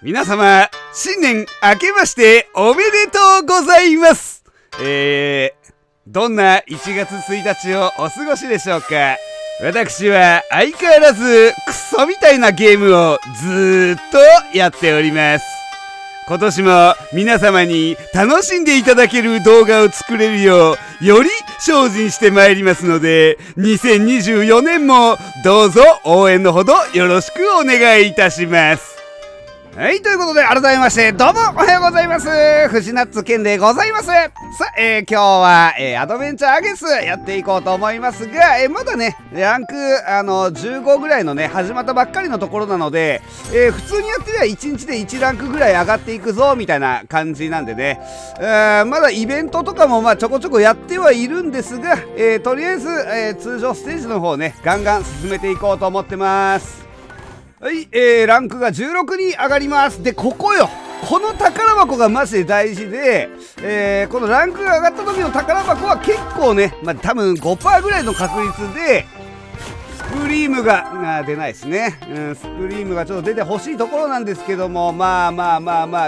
皆様、新年明けましておめでとうございます。どんな1月1日をお過ごしでしょうか。私は相変わらずクソみたいなゲームをずーっとやっております。今年も皆様に楽しんでいただける動画を作れるようより精進してまいりますので、2024年もどうぞ応援のほどよろしくお願いいたします。はい、ということで改めましてどうもおはようございます。フジナッツケンでございます。さあ、今日は、アドベンチャーアゲスやっていこうと思いますが、まだねランク15ぐらいのね始まったばっかりのところなので、普通にやってりゃ1日で1ランクぐらい上がっていくぞみたいな感じなんでね、まだイベントとかもちょこちょこやってはいるんですが、とりあえず、通常ステージの方ねガンガン進めていこうと思ってます。はい、ランクが16に上がります。で、ここよ。この宝箱がマジで大事で、このランクが上がった時の宝箱は結構ね、多分 5% ぐらいの確率で、スプリームが、出ないですね。スプリームがちょっと出てほしいところなんですけども、まあ。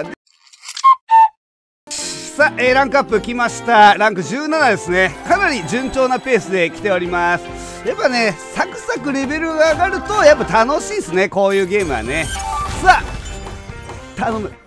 さあ、ランクアップ来ました。ランク17ですね。かなり順調なペースで来ております。やっぱね、サクサクレベルが上がるとやっぱ楽しいですね、こういうゲームはね。さあ頼む。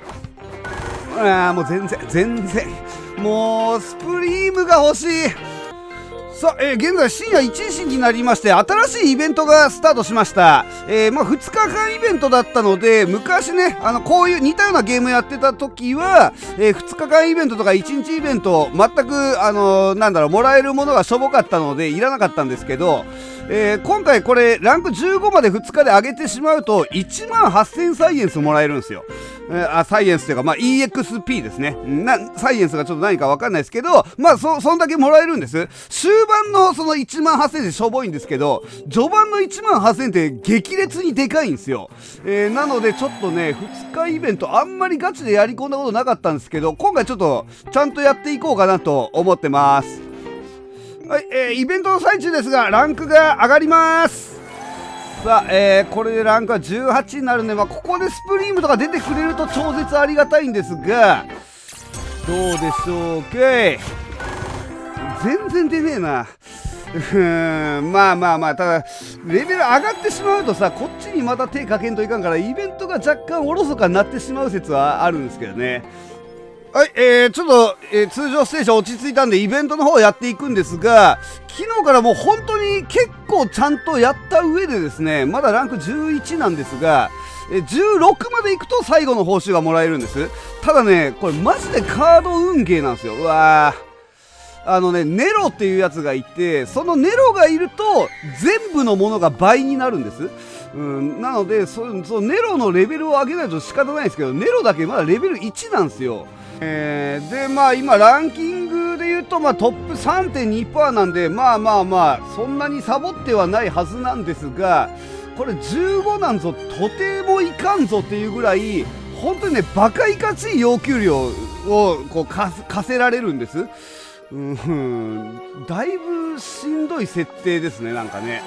もう全然もうスプリームが欲しい。さあ、現在深夜1時になりまして、新しいイベントがスタートしました。2日間イベントだったので、昔ね、こういう似たようなゲームやってた時は、2日間イベントとか1日イベント、全く、もらえるものがしょぼかったので、いらなかったんですけど、今回これ、ランク15まで2日で上げてしまうと、18000サイエンスもらえるんですよ。サイエンスというか、EXP ですね。サイエンスがちょっと何かわかんないですけど、そんだけもらえるんです。終盤のその18000でしょぼいんですけど、序盤の18000って激烈にでかいんですよ。なのでちょっとね、2日イベントあんまりガチでやり込んだことなかったんですけど、今回ちょっとちゃんとやっていこうかなと思ってます。はい、イベントの最中ですが、ランクが上がります。さあ、これでランクは18になるんで、ここでスプリームとか出てくれると超絶ありがたいんですが、どうでしょうか。全然出ねえな。ただレベル上がってしまうとさ、こっちにまた手かけんといかんから、イベントが若干おろそかになってしまう説はあるんですけどね。はい、ちょっと、通常ステージ落ち着いたんでイベントの方をやっていくんですが、昨日からもう本当に結構ちゃんとやった上でですね、まだランク11なんですが、16まで行くと最後の報酬がもらえるんです。ただね、これマジでカード運ゲーなんですよ。うわー、ネロっていうやつがいて、そのネロがいると全部のものが倍になるんです。なのでそのネロのレベルを上げないと仕方ないんですけど、ネロだけまだレベル1なんですよ。で今ランキングで言うとトップ 3.2% なんで、そんなにサボってはないはずなんですが、これ15なんぞとてもいかんぞっていうぐらい本当にね、バカいかちい要求量をこう課せられるんです。だいぶしんどい設定ですね、なんかね。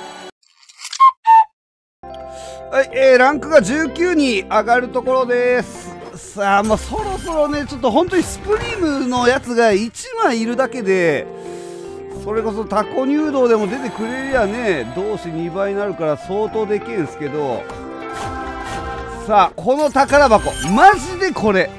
はい、ランクが19に上がるところです。さあ、そろそろね、ちょっと本当にスプリームのやつが1枚いるだけで、それこそタコ入道でも出てくれりゃね、同士2倍になるから相当でけえんすけど、さあ、この宝箱、マジでこれ、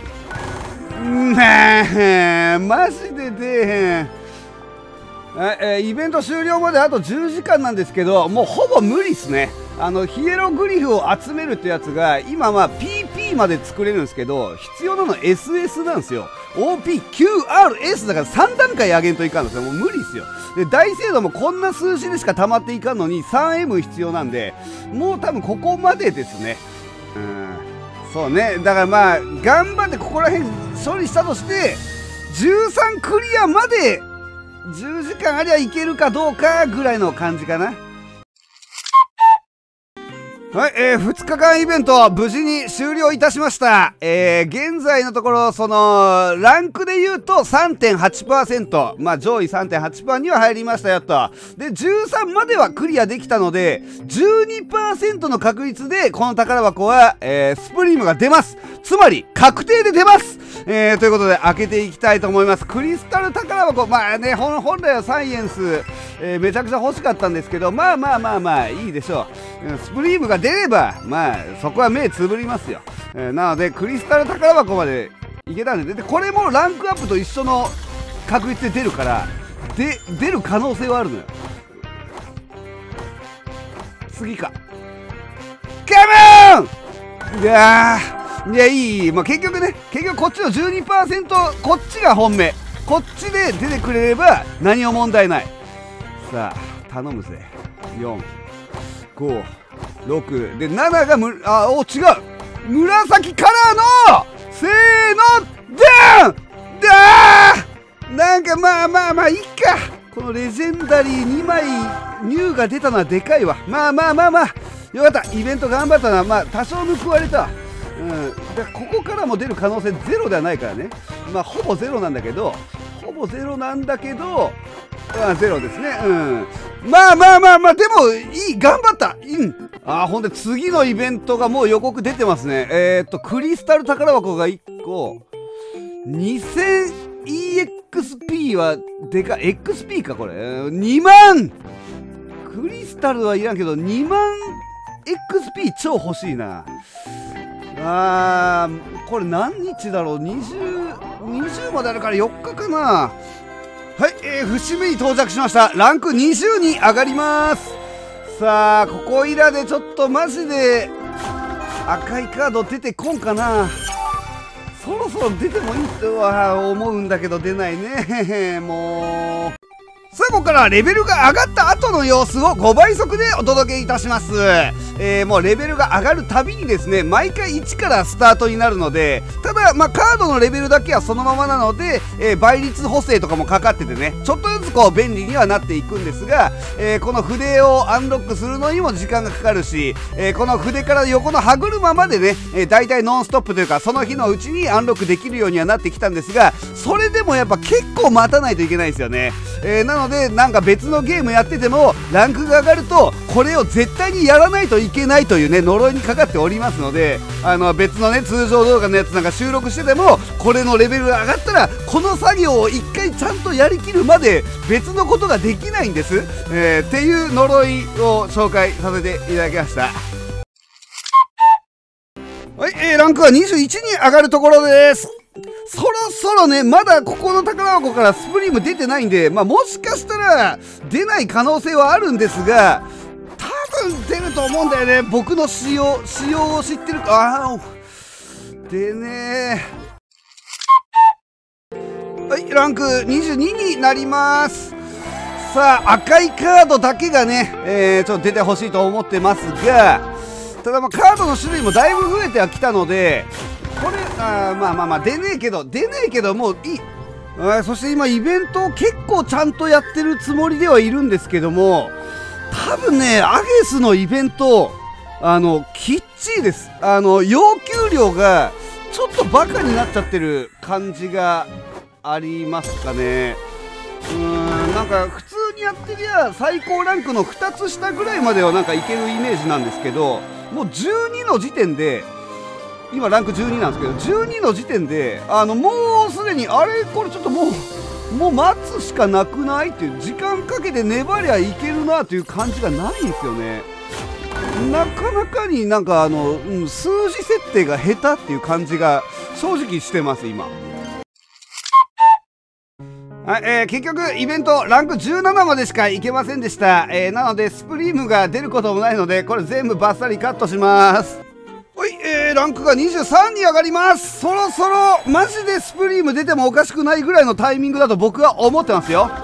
マジで出えへん。イベント終了まであと10時間なんですけど、もうほぼ無理っすね。ヒエログリフを集めるってやつが今PP まで作れるんですけど、必要なの SS なんですよ。OPQRS だから3段階上げんといかんのですよ。もう無理っすよ。で、大精度もこんな数字でしか溜まっていかんのに 3M 必要なんで、もう多分ここまでですね。そうね。だから頑張ってここら辺処理したとして、13クリアまで10時間ありゃいけるかどうかぐらいの感じかな。 はい、2日間イベント無事に終了いたしました。現在のところ、ランクで言うと 3.8%、まあ上位 3.8% には入りましたよと。で、13まではクリアできたので、12% の確率でこの宝箱は、スプリームが出ます。つまり、確定で出ます。ということで、開けていきたいと思います。クリスタル宝箱、まあね、本来はサイエンス、めちゃくちゃ欲しかったんですけど、まあ、いいでしょう。スプリームが出れば、まあ、そこは目つぶりますよ。なので、クリスタル宝箱までいけたんで、で、これもランクアップと一緒の確率で出るから、出る可能性はあるのよ。次か。カモン！いや、いい、まあ、結局こっちの 12%、こっちが本命。こっちで出てくれれば何も問題ない。さあ、頼むぜ。4、5、6で7が違う紫カラーのせーのダーンなんかまあいいか。このレジェンダリー2枚ニューが出たのはでかいわ。まあよかった。イベント頑張ったな。まあ多少報われた。でここからも出る可能性ゼロではないからね。まあほぼゼロなんだけどゼロですね。まあでもいい、頑張った。ほんで次のイベントがもう予告出てますね。クリスタル宝箱が1個 2000EXP はでかい。 XP かこれ。2万クリスタルはいらんけど2万 XP 超欲しいな。これ何日だろう。20まであるから4日かな。はい、節目に到着しました。ランク20に上がります。さあ、ここいらでちょっとマジで赤いカード出てこんかな。そろそろ出てもいいとは思うんだけど出ないね。もう。さあ、ここからはレベルが上がった後の様子を5倍速でお届けいたします。もうレベルが上がるたびにですね、毎回1からスタートになるので、ただ、カードのレベルだけはそのままなので、倍率補正とかもかかっててね、ちょっとずつこう便利にはなっていくんですが、この筆をアンロックするのにも時間がかかるし、この筆から横の歯車までね、だいたいノンストップというか、その日のうちにアンロックできるようにはなってきたんですが、それでもやっぱ結構待たないといけないんですよね。なのでなんか別のゲームやっててもランクが上がるとこれを絶対にやらないといけないというね呪いにかかっておりますので、別のね通常動画のやつなんか収録しててもこれのレベルが上がったらこの作業を1回ちゃんとやりきるまで別のことができないんです、っていう呪いを紹介させていただきました。はい、ランクは21に上がるところです。そろそろね、まだここの宝箱からスプリーム出てないんで、もしかしたら出ない可能性はあるんですが、多分出ると思うんだよね。僕の仕様を知ってるか。でね、はい、ランク22になります。さあ、赤いカードだけがね、ちょっと出てほしいと思ってますが、ただカードの種類もだいぶ増えてはきたので、これ出ねえけどもういい。そして今イベントを結構ちゃんとやってるつもりではいるんですけども、多分ねアゲスのイベントきっちりです。要求量がちょっとバカになっちゃってる感じがありますかね。なんか普通にやってりゃ最高ランクの2つ下ぐらいまではなんかいけるイメージなんですけど、もう12の時点で今ランク12なんですけど、12の時点でもうすでにこれちょっともう待つしかなくないっていう、時間かけて粘りゃいけるなという感じがないんですよね。なかなかになんか数字設定が下手っていう感じが正直してます今。はい、結局イベントランク17までしかいけませんでした。なのでスプリームが出ることもないのでこれ全部バッサリカットします。はい、ランクが23に上がります。そろそろマジでスプリーム出てもおかしくないぐらいのタイミングだと僕は思ってますよ。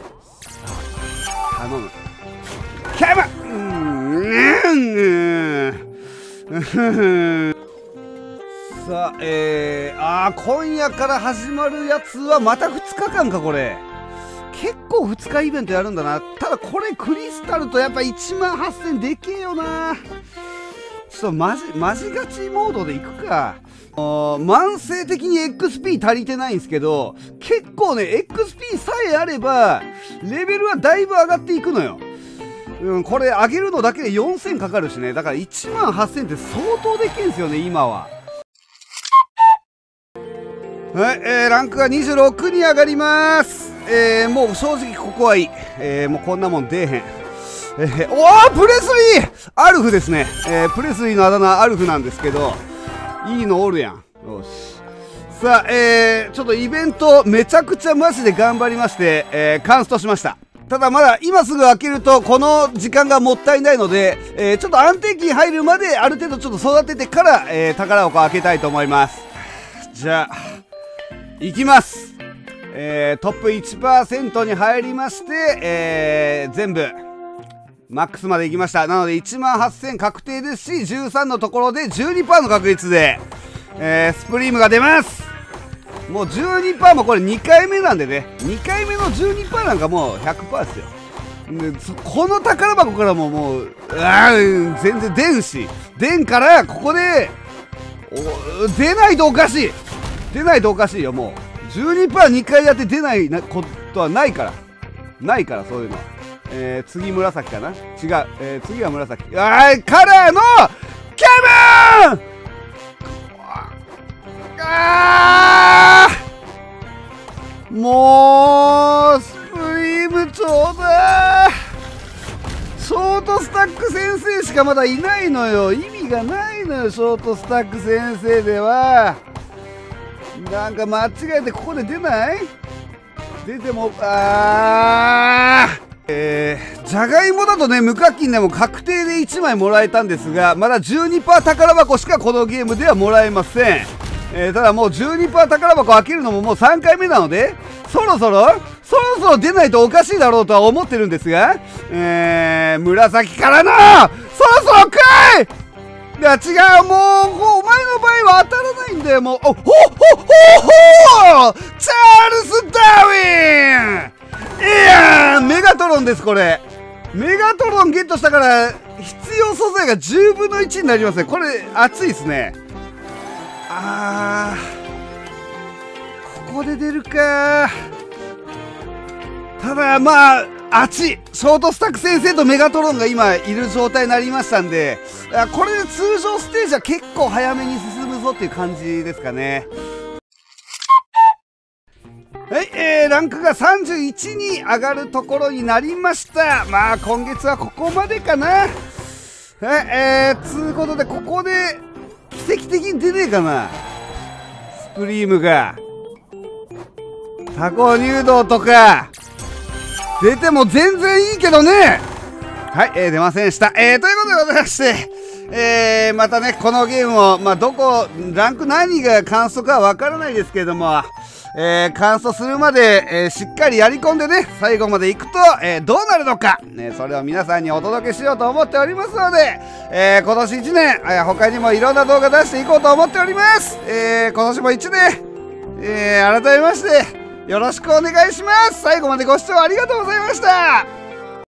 頼むキャマさあ、今夜から始まるやつはまた2日間か。これ結構2日イベントやるんだな。ただこれクリスタルとやっぱ1万8000でけえよな。 ちょっとマジガチモードでいくか。慢性的に XP 足りてないんですけど、結構ね、XP さえあれば、レベルはだいぶ上がっていくのよ。これ上げるのだけで4000かかるしね。だから18000って相当できんすよね、今は。はい、ランクが26に上がります。もう正直ここはいい。もうこんなもん出えへん。おープレスリーアルフですね。プレスリーのあだ名アルフなんですけど、いいのおるやん。よし。さあ、ちょっとイベントめちゃくちゃマジで頑張りまして、カンストしました。ただまだ今すぐ開けるとこの時間がもったいないので、ちょっと安定期に入るまである程度ちょっと育ててから、宝箱開けたいと思います。じゃあ、いきます。トップ 1% に入りまして、全部マックスまで行きました。なので18000確定ですし、13のところで 12% の確率で、スプリームが出ます。もう 12% もこれ2回目なんでね、2回目の 12% なんかもう 100% ですよ。この宝箱からもう全然出んし、出んからここで出ないとおかしい。出ないとおかしいよ。もう 12%2 回やって出ないことはないから、そういうのは。次紫かな、違う、次は紫。カラーのケブン。もうスプリームちょうだい。ショートスタック先生しかまだいないのよ。意味がないのよ、ショートスタック先生では。なんか間違えてここで出ない？出てもじゃがいもだとね、無課金でも確定で1枚もらえたんですが、まだ 12% 宝箱しかこのゲームではもらえません。ただもう 12% 宝箱開けるのももう3回目なので、そろそろ出ないとおかしいだろうとは思ってるんですが、紫からのそろそろ来い。いや違う、もうお前の場合は当たらないんだよ。もうチャールス・ダーウィン。いやー、メガトロンです。これメガトロンゲットしたから必要素材が10分の1になりますね。これ熱いですね。ここで出るか。ただまあ熱い。ショートスタック先生とメガトロンが今いる状態になりましたんで、これで通常ステージは結構早めに進むぞっていう感じですかね。はい、ランクが31に上がるところになりました。まあ今月はここまでかな。はい、つうことでここで奇跡的に出ねえかな、スプリームが。タコ入道とか出ても全然いいけどね。はい、出ませんでした。ということでございまして、またねこのゲームを、まあ、ランク何が完走かはわからないですけれども、完走するまで、しっかりやり込んでね、最後までいくと、どうなるのか、それを皆さんにお届けしようと思っておりますので、今年1年、他にもいろんな動画出していこうと思っております。今年も1年、改めましてよろしくお願いします。最後までご視聴ありがとうございました。